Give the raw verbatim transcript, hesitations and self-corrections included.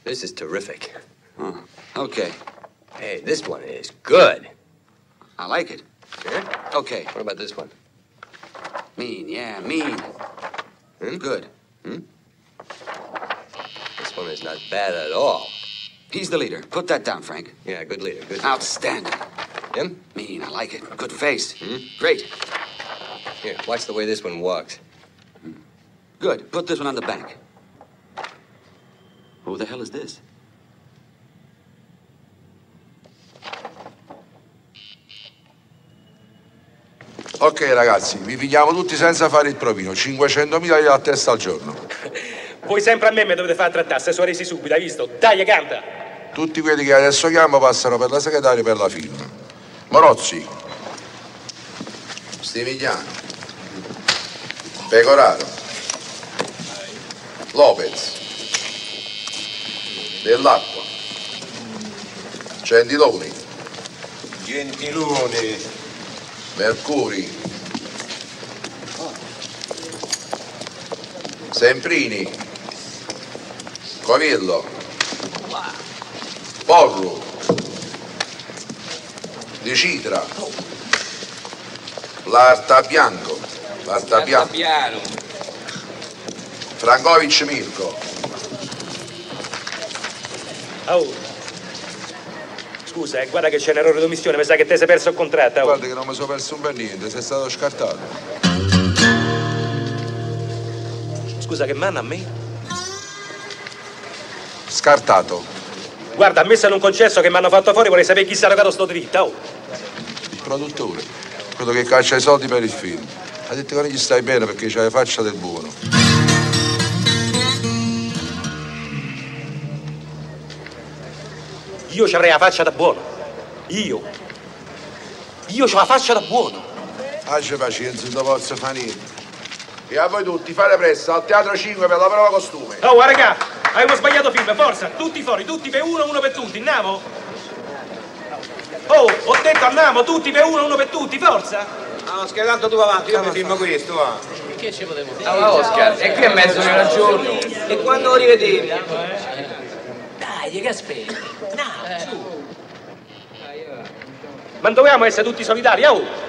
This is terrific. Oh, okay. Hey, this one is good. I like it. Yeah? Okay. What about this one? Mean, yeah, mean. Hmm? Good. Hmm? This one is not bad at all. He's the leader. Put that down, Frank. Yeah, good leader, good leader. Outstanding. Him? Mean, I like it. Good face. Hmm? Great. Here, watch the way this one walks. Good. Put this one on the bank. Who the hell is this? Ok ragazzi, vi pigliamo tutti senza fare il provino, cinquecentomila lire a testa al giorno. Voi sempre a me mi dovete far trattare, se sono resi subito, hai visto? Dai, canta! Tutti quelli che adesso chiamo passano per la segretaria per la firma. Morozzi, Stivigliano, Pecoraro, Lopez, Dell'Acqua, Gentiloni, Gentiloni, Mercuri, Semprini, Covillo, Porru, Di Citra, Lartabianco, Lartabianco, Frankovic Mirko. Oh. Scusa, eh, guarda che c'è un errore d'omissione, mi sa che te sei perso il contratto. Oh. Guarda che non mi sono perso un bel niente, sei stato scartato. Scusa, che manna a me? Scartato. Guarda, a me se non concesso che mi hanno fatto fuori, vorrei sapere chi si è rogato sto diritto. Oh. Il produttore, quello che caccia i soldi per il film. Ha detto che non gli stai bene perché c'hai la faccia del buono. Io ci avrei la faccia da buono. Io. Io c'ho la faccia da buono. Faccia pazienza, non posso fare niente. E a voi tutti, fate presto, al Teatro cinque per la prova costume. Oh, raga, abbiamo sbagliato film, forza. Tutti fuori, tutti per uno, uno per tutti. Andiamo? Oh, ho detto andiamo, tutti per uno, uno per tutti, forza. Ah, schierando tu avanti, io mi filmo questo, va. Che ci potevo fare? Allora, Oscar, e qui è mezzo nerazzurro. E quando lo rivedevi? Dai, che aspetti? No, su. Ma dovevamo essere tutti solidari, oh!